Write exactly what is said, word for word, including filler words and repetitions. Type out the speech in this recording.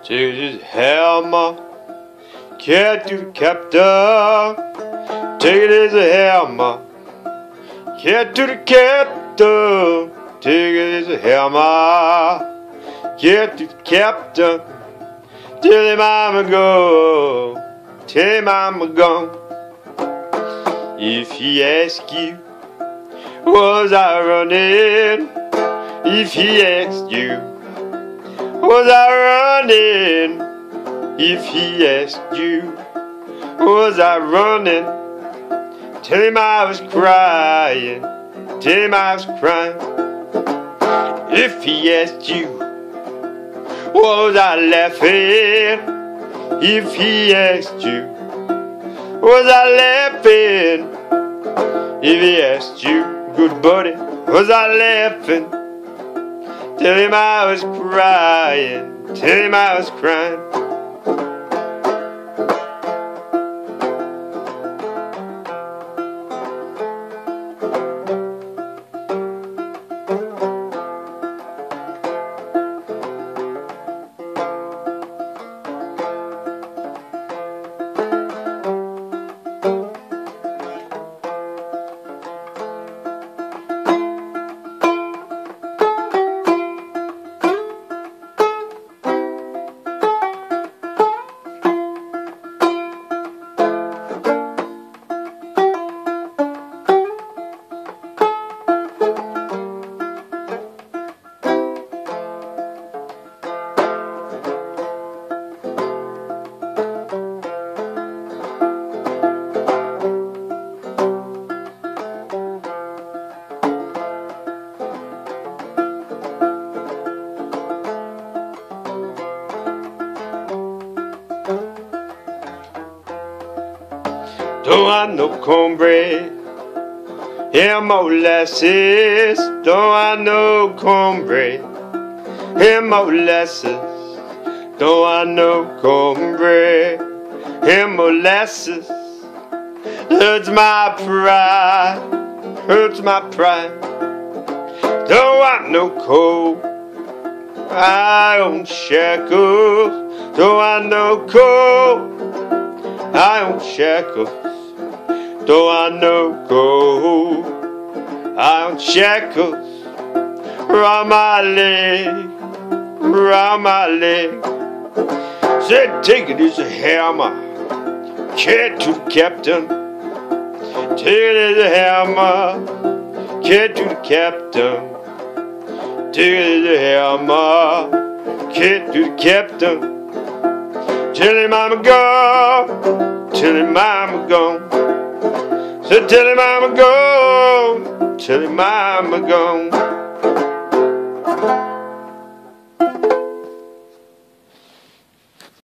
Take his hammer, get to the captain. Take his hammer, get to the captain. Take his hammer, get to the captain. Tell him I'm go, tell him I'm gone. If he asks you, was I running? If he asks you, was I running? If he asked you, was I running? Tell him I was crying, tell him I was crying. If he asked you, was I laughing? If he asked you, was I laughing? If he asked you, good buddy, was I laughing? Tell him I was crying, tell him I was crying. Don't want no cornbread and molasses. Don't want no cornbread and molasses. Don't want no cornbread and molasses. Hurts my pride, hurts my pride. Don't want no coal, I own shackles. Don't want no coal, I own shackles. Don't want no gold, I own shackles round my leg, round my leg. Said, take it as a hammer, get to the captain. Take it as a hammer, get to the captain. Take it as a hammer, get to the captain. Tell him I'm gone, tell him I'm gone. So tell him I'm gone, tell him I'm gone.